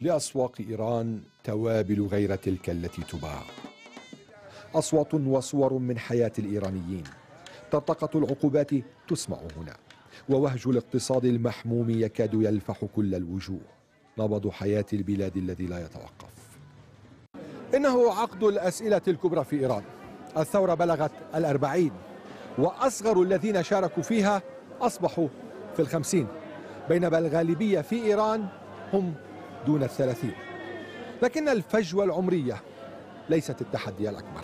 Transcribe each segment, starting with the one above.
لأسواق إيران توابل غير تلك التي تباع. أصوات وصور من حياة الإيرانيين. طرطقة العقوبات تسمع هنا، ووهج الاقتصاد المحموم يكاد يلفح كل الوجوه. نبض حياة البلاد الذي لا يتوقف. إنه عقد الأسئلة الكبرى في إيران. الثورة بلغت 40، وأصغر الذين شاركوا فيها أصبحوا في 50، بينما الغالبية في إيران هم دون 30. لكن الفجوة العمرية ليست التحدي الأكبر.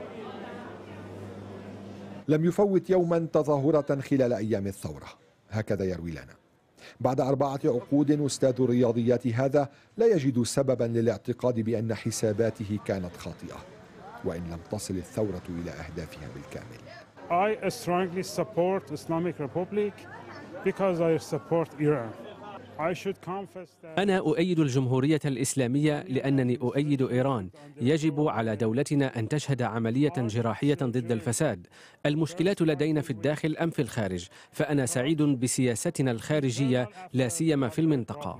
لم يفوت يوما تظاهرة خلال أيام الثورة، هكذا يروي لنا. بعد 4 عقود أستاذ الرياضيات هذا لا يجد سببا للاعتقاد بأن حساباته كانت خاطئة، وإن لم تصل الثورة إلى أهدافها بالكامل. I strongly support Islamic Republic because I support Iran. أنا أؤيد الجمهورية الإسلامية لأنني أؤيد إيران. يجب على دولتنا أن تشهد عملية جراحية ضد الفساد. المشكلات لدينا في الداخل أم في الخارج؟ فأنا سعيد بسياستنا الخارجية لا سيما في المنطقة.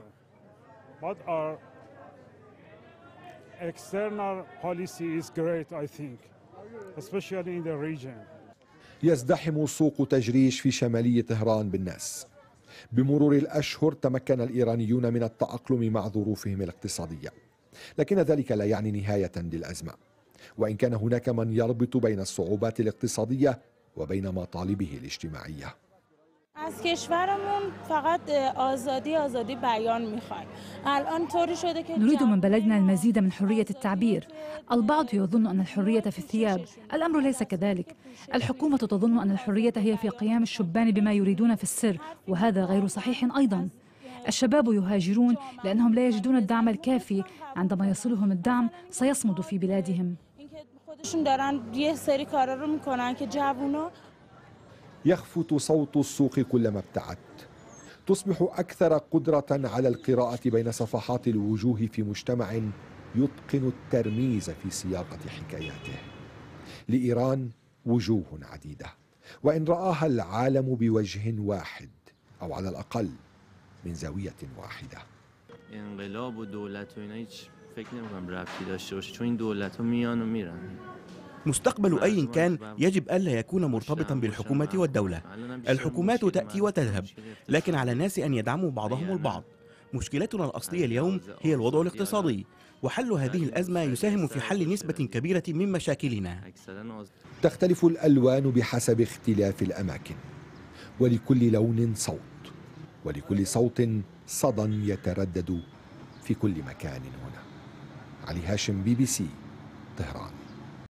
يزدحم سوق تجريش في شمالي طهران بالناس. بمرور الأشهر تمكن الإيرانيون من التأقلم مع ظروفهم الاقتصادية، لكن ذلك لا يعني نهاية للأزمة، وإن كان هناك من يربط بين الصعوبات الاقتصادية وبين مطالبه الاجتماعية. از کشورمون فقط آزادی بیان میخوایم. الان طوری شده که نريد من بلدنا المزيد من حرية التعبير. البعض يظن أن الحرية في الثياب، الأمر ليس كذلك. الحكومة تظن أن الحرية هي في قيام الشبان بما يريدون في السر، وهذا غير صحيح أيضا. الشباب يهاجرون لأنهم لا يجدون الدعم الكافي. عندما يصلهم الدعم سيصمدوا في بلادهم. يخفت صوت السوق كلما ابتعدت. تصبح أكثر قدرة على القراءة بين صفحات الوجوه في مجتمع يتقن الترميز في صياغة حكاياته. لإيران وجوه عديدة، وإن رآها العالم بوجه واحد، أو على الأقل من زاوية واحدة. انقلاب و دولت و اینا هیچ فکر نمی‌کنم ربطی داشته باشه، چون این دولت‌ها میان و میرن. مستقبل أي كان يجب ألا يكون مرتبطا بالحكومة والدولة. الحكومات تأتي وتذهب، لكن على الناس أن يدعموا بعضهم البعض. مشكلتنا الأصلية اليوم هي الوضع الاقتصادي، وحل هذه الأزمة يساهم في حل نسبة كبيرة من مشاكلنا. تختلف الألوان بحسب اختلاف الأماكن، ولكل لون صوت، ولكل صوت صدى يتردد في كل مكان. هنا علي هاشم، BBC، طهران.